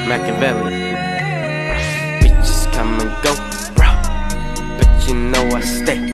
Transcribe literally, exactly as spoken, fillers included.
Makaveli. Bitches come and go, bro, but you know I stay.